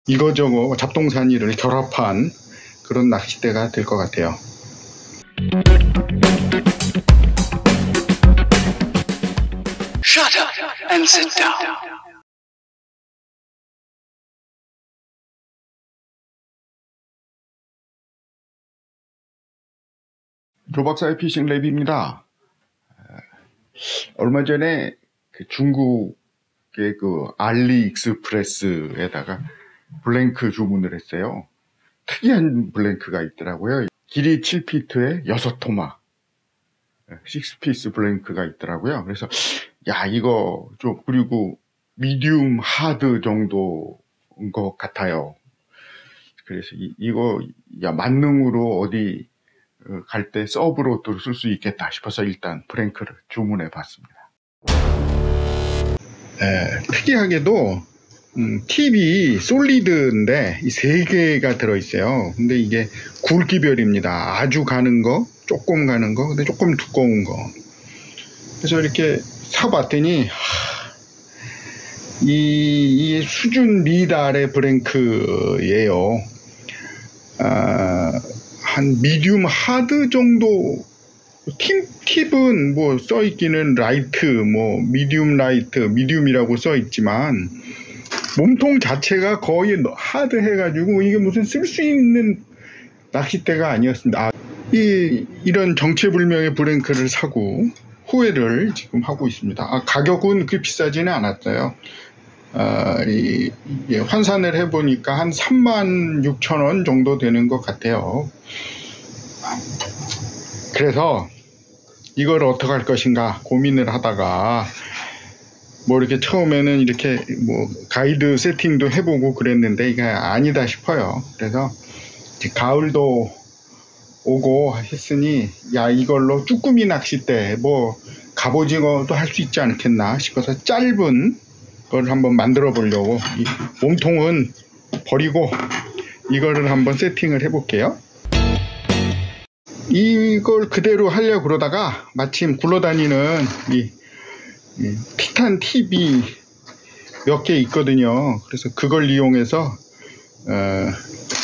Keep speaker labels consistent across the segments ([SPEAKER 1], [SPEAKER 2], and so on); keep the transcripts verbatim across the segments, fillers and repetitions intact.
[SPEAKER 1] 이거저거 잡동사니를 결합한 그런 낚싯대가 될 것 같아요.
[SPEAKER 2] Shut up and sit down.
[SPEAKER 1] 조박사의 피싱 랩입니다. 얼마 전에 그 중국의 그 알리익스프레스에다가 블랭크 주문을 했어요. 특이한 블랭크가 있더라고요. 길이 칠 피트에 여섯 토마, 육 피스 블랭크가 있더라고요. 그래서 야 이거 좀, 그리고 미디움 하드 정도인 것 같아요. 그래서 이, 이거 야 만능으로 어디 갈 때 서브로도 쓸 수 있겠다 싶어서 일단 블랭크를 주문해 봤습니다. 에, 특이하게도 음, 팁이 솔리드인데 이 세 개가 들어있어요. 근데 이게 굵기별입니다. 아주 가는 거, 조금 가는 거, 근데 조금 두꺼운 거. 그래서 이렇게 사봤더니 하, 이, 이 수준 미달의 블랭크예요. 아, 한 미디움 하드 정도. 팁, 팁은 뭐 써있기는 라이트, 뭐 미디움 라이트, 미디움이라고 써있지만 몸통 자체가 거의 하드 해가지고 이게 무슨 쓸 수 있는 낚싯대가 아니었습니다. 아, 이, 이런 정체불명의 블랭크를 사고 후회를 지금 하고 있습니다. 아, 가격은 그렇게 비싸지는 않았어요. 아, 이, 이 환산을 해보니까 한 삼만 육천 원 정도 되는 것 같아요. 그래서 이걸 어떻게 할 것인가 고민을 하다가 뭐 이렇게 처음에는 이렇게 뭐 가이드 세팅도 해보고 그랬는데 이게 아니다 싶어요. 그래서 이제 가을도 오고 했으니 야 이걸로 쭈꾸미 낚싯대 뭐 갑오징어도 할 수 있지 않겠나 싶어서 짧은 걸 한번 만들어 보려고 이 몸통은 버리고 이거를 한번 세팅을 해 볼게요. 이걸 그대로 하려고 그러다가 마침 굴러다니는 이, 이 티탄 팁이 몇 개 있거든요. 그래서 그걸 이용해서 어,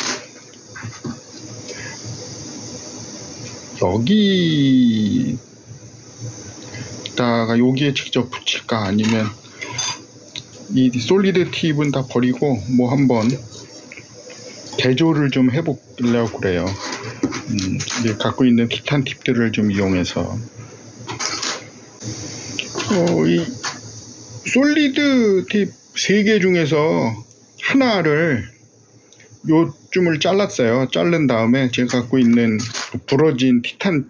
[SPEAKER 1] 여기다가 여기에 직접 붙일까 아니면 이 솔리드 팁은 다 버리고 뭐 한번 대조를 좀 해보려고 그래요. 음, 이제 갖고 있는 티탄 팁들을 좀 이용해서 어, 이 솔리드 팁 세 개 중에서 하나를 요쯤을 잘랐어요. 자른 다음에 제가 갖고 있는 부러진 티탄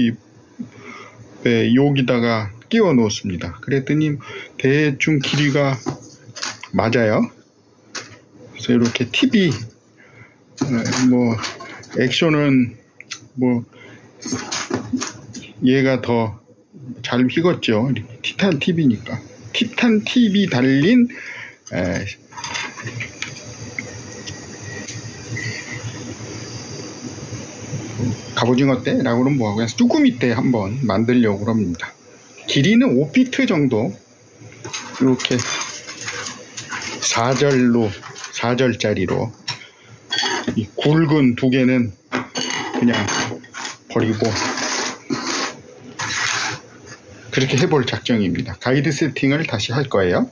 [SPEAKER 1] 팁에 여기다가 끼워 놓습니다. 그랬더니 대충 길이가 맞아요. 그래서 이렇게 팁이 뭐 액션은 뭐 얘가 더 잘 휘었죠. 티탄 팁이니까. 티탄 팁이 달린 에, 갑오징어 떼라고는 뭐하고 그냥 쭈꾸미 떼 한번 만들려고 합니다. 길이는 오 피트 정도 이렇게 사 절로 사 절짜리로 이 굵은 두 개는 그냥 버리고 그렇게 해볼 작정입니다. 가이드 세팅을 다시 할 거예요.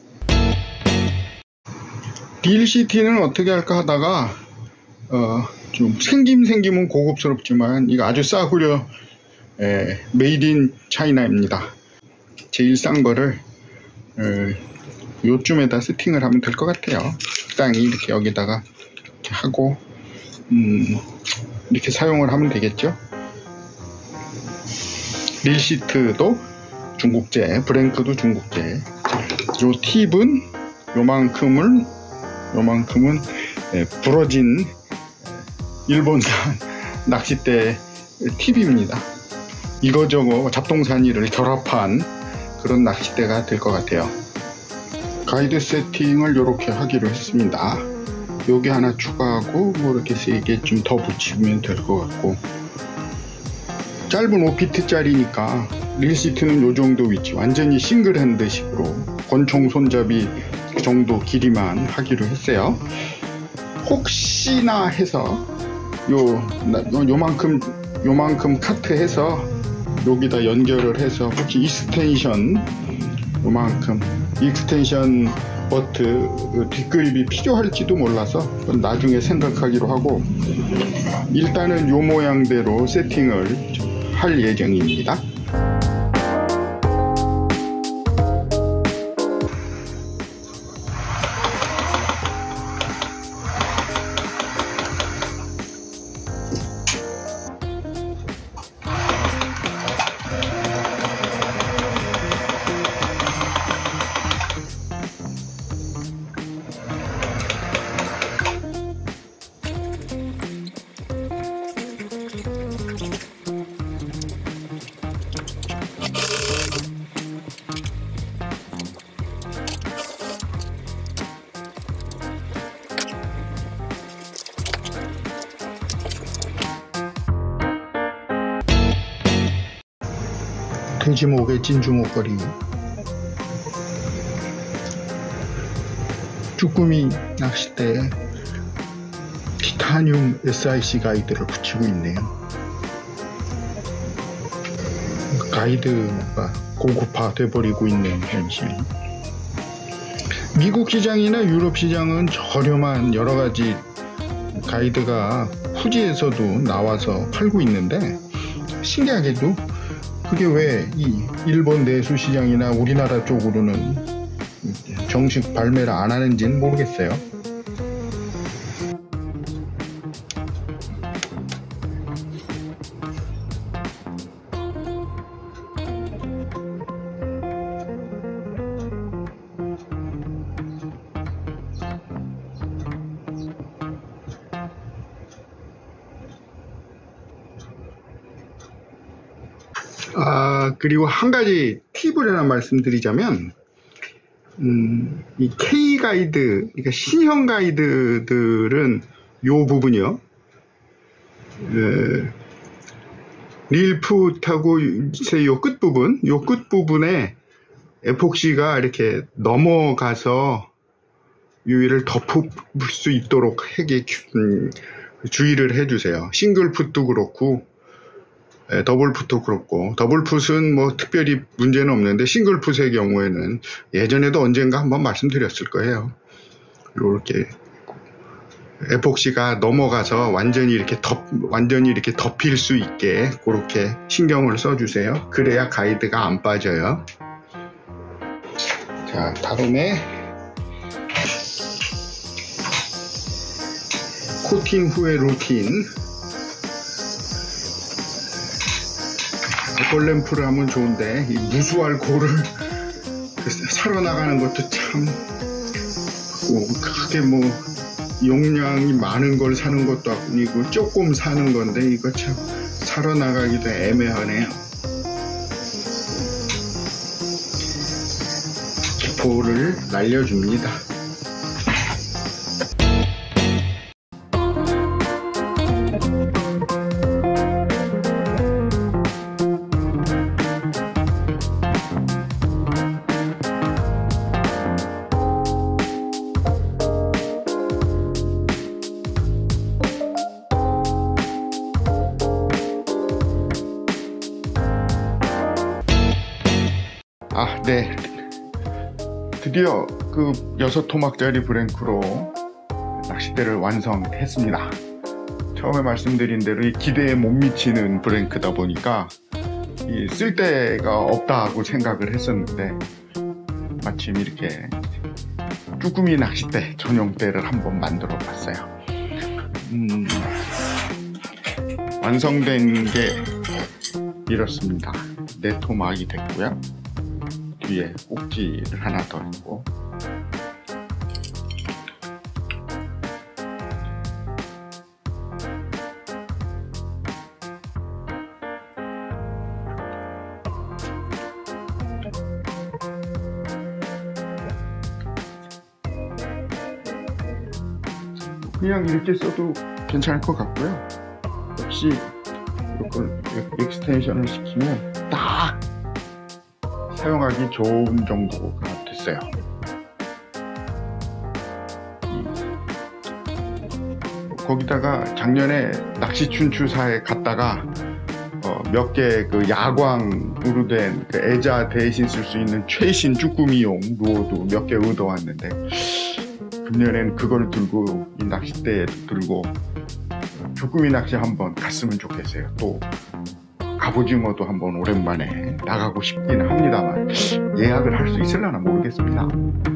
[SPEAKER 1] 디엘씨티는 어떻게 할까 하다가 어, 좀 생김 생김은 고급스럽지만 이거 아주 싸구려 에, 메이드 인 차이나입니다. 제일 싼 거를 에, 요쯤에다 세팅을 하면 될 것 같아요. 적당히 이렇게 여기다가 이렇게 하고 음, 이렇게 사용을 하면 되겠죠. 릴시트도 중국제, 블랭크도 중국제. 요 팁은 요만큼을 요만큼은 예, 부러진 일본산 낚싯대 팁입니다. 이거저거 잡동사니를 결합한 그런 낚싯대가 될 것 같아요. 가이드 세팅을 이렇게 하기로 했습니다. 여기 하나 추가하고 뭐 이렇게 세 개 좀 더 붙이면 될 것 같고, 짧은 오 피트짜리니까 릴시트는 요 정도 위치, 완전히 싱글 핸드식으로 권총 손잡이 그 정도 길이만 하기로 했어요. 혹시나 해서 요 요만큼 요만큼 카트해서 여기다 연결을 해서 혹시 익스텐션 요만큼 익스텐션 버트 뒷그립이 필요할지도 몰라서 그건 나중에 생각하기로 하고, 일단은 요 모양대로 세팅을 할 예정입니다. 돼지목의 진주목걸이, 쭈꾸미 낚싯대에 티타늄 에스아이씨 가이드를 붙이고 있네요. 가이드가 고급화 돼버리고 있는 현실. 미국 시장이나 유럽 시장은 저렴한 여러가지 가이드가 후지에서도 나와서 팔고 있는데, 신기하게도 그게 왜 이 일본 내수 시장이나 우리나라 쪽으로는 정식 발매를 안 하는지는 모르겠어요. 아, 그리고 한 가지 팁을 하나 말씀드리자면, 음, 이 K 가이드, 그러니까 신형 가이드들은 요 부분이요. 에, 릴풋하고 요 끝부분, 요 끝부분에 에폭시가 이렇게 넘어가서 요 위를 덮을 수 있도록 하게 음, 주의를 해주세요. 싱글풋도 그렇고, 예, 더블풋도 그렇고, 더블풋은 뭐 특별히 문제는 없는데, 싱글풋의 경우에는 예전에도 언젠가 한번 말씀드렸을 거예요. 이렇게 에폭시가 넘어가서 완전히 이렇게 덮, 완전히 이렇게 덮일 수 있게 그렇게 신경을 써주세요. 그래야 가이드가 안 빠져요. 자, 다음에 코팅 후의 루틴. 알콜 하면 좋은데 이 무수알콜을 사러 나가는 것도 참 크게 뭐 용량이 많은 걸 사는 것도 아니고 조금 사는 건데 이거 참 사러 나가기도 애매하네요. 기포를 날려줍니다. 아, 네. 드디어 그 여섯 토막짜리 브랭크로 낚싯대를 완성했습니다. 처음에 말씀드린 대로 이 기대에 못 미치는 브랭크다 보니까 이 쓸데가 없다고 생각을 했었는데, 마침 이렇게 쭈꾸미 낚싯대 전용대를 한번 만들어 봤어요. 음, 완성된 게 이렇습니다. 네 토막이 됐고요. 뒤에 꼭지를 하나 더 있고, 그냥 이렇게 써도 괜찮을 것 같고요. 역시 이걸 익스텐션을 시키면 딱 사용하기 좋은 정도가 됐어요. 거기다가 작년에 낚시춘추사에 갔다가 어, 몇 개 그 야광으로 된 그 애자 대신 쓸 수 있는 최신 쭈꾸미용 루어도 몇 개 얻어왔는데, 금년엔 그걸 들고 이 낚싯대에 들고 쭈꾸미 낚시 한번 갔으면 좋겠어요. 또 갑오징어도 한번 오랜만에 나가고 싶긴 합니다만 예약을 할 수 있을려나 모르겠습니다.